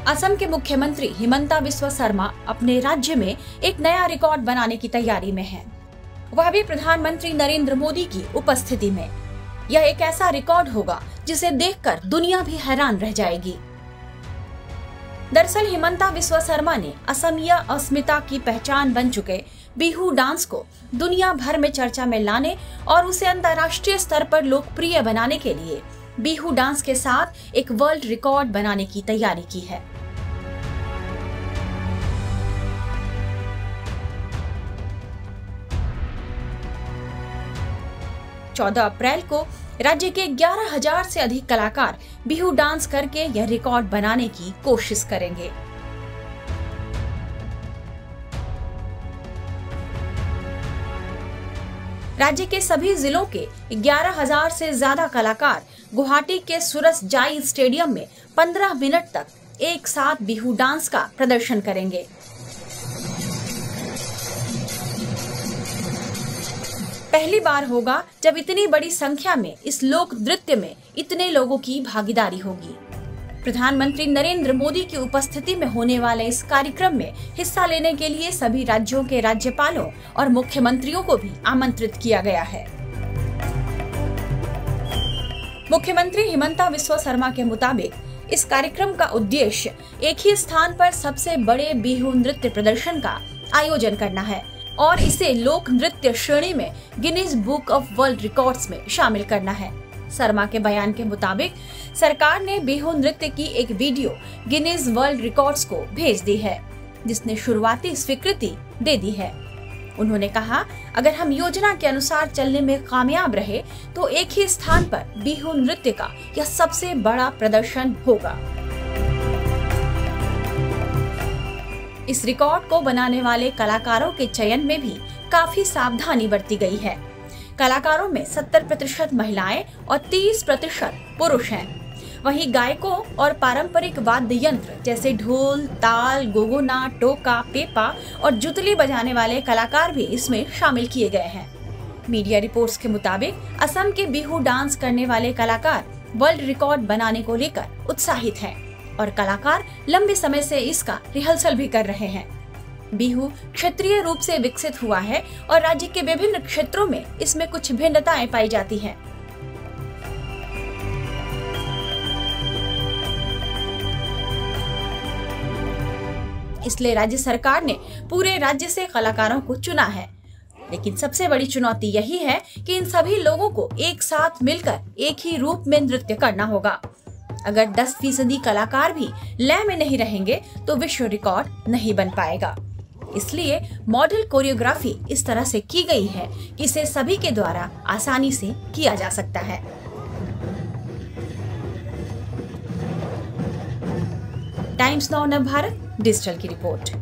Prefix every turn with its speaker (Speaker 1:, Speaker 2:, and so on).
Speaker 1: असम के मुख्यमंत्री हिमंता बिस्वा शर्मा अपने राज्य में एक नया रिकॉर्ड बनाने की तैयारी में हैं। वह भी प्रधानमंत्री नरेंद्र मोदी की उपस्थिति में। यह एक ऐसा रिकॉर्ड होगा जिसे देखकर दुनिया भी हैरान रह जाएगी। दरअसल हिमंता बिस्वा शर्मा ने असमिया अस्मिता की पहचान बन चुके बिहू डांस को दुनिया भर में चर्चा में लाने और उसे अंतर्राष्ट्रीय स्तर पर लोकप्रिय बनाने के लिए बिहू डांस के साथ एक वर्ल्ड रिकॉर्ड बनाने की तैयारी की है। चौदह अप्रैल को राज्य के 11,000 से अधिक कलाकार बिहू डांस करके यह रिकॉर्ड बनाने की कोशिश करेंगे। राज्य के सभी जिलों के 11,000 से ज्यादा कलाकार गुवाहाटी के सूरजजाई स्टेडियम में 15 मिनट तक एक साथ बिहू डांस का प्रदर्शन करेंगे। पहली बार होगा जब इतनी बड़ी संख्या में इस लोक नृत्य में इतने लोगों की भागीदारी होगी। प्रधानमंत्री नरेंद्र मोदी की उपस्थिति में होने वाले इस कार्यक्रम में हिस्सा लेने के लिए सभी राज्यों के राज्यपालों और मुख्यमंत्रियों को भी आमंत्रित किया गया है। मुख्यमंत्री हिमंता बिस्वा शर्मा के मुताबिक इस कार्यक्रम का उद्देश्य एक ही स्थान पर सबसे बड़े बिहू नृत्य प्रदर्शन का आयोजन करना है और इसे लोक नृत्य श्रेणी में Guinness book of world records में शामिल करना है। शर्मा के बयान के मुताबिक सरकार ने बिहू नृत्य की एक वीडियो गिनीज वर्ल्ड रिकॉर्ड्स को भेज दी है, जिसने शुरुआती स्वीकृति दे दी है। उन्होंने कहा, अगर हम योजना के अनुसार चलने में कामयाब रहे तो एक ही स्थान पर बिहू नृत्य का यह सबसे बड़ा प्रदर्शन होगा। इस रिकॉर्ड को बनाने वाले कलाकारों के चयन में भी काफी सावधानी बरती गई है। कलाकारों में 70% महिलाएं और 30% पुरुष हैं। वहीं गायकों और पारंपरिक वाद्य यंत्र जैसे ढोल, ताल, गोगोना, टोका, पेपा और जुतली बजाने वाले कलाकार भी इसमें शामिल किए गए हैं। मीडिया रिपोर्ट्स के मुताबिक असम के बिहू डांस करने वाले कलाकार वर्ल्ड रिकॉर्ड बनाने को लेकर उत्साहित हैं और कलाकार लंबे समय से इसका रिहर्सल भी कर रहे हैं। बिहू क्षेत्रीय रूप से विकसित हुआ है और राज्य के विभिन्न क्षेत्रों में इसमें कुछ भिन्नताएं पाई जाती हैं। इसलिए राज्य सरकार ने पूरे राज्य से कलाकारों को चुना है। लेकिन सबसे बड़ी चुनौती यही है कि इन सभी लोगों को एक साथ मिलकर एक ही रूप में नृत्य करना होगा। अगर 10% कलाकार भी लय में नहीं रहेंगे तो विश्व रिकॉर्ड नहीं बन पाएगा। इसलिए मॉडल कोरियोग्राफी इस तरह से की गई है कि इसे सभी के द्वारा आसानी से किया जा सकता है। टाइम्स नाउ नव भारत डिजिटल की रिपोर्ट।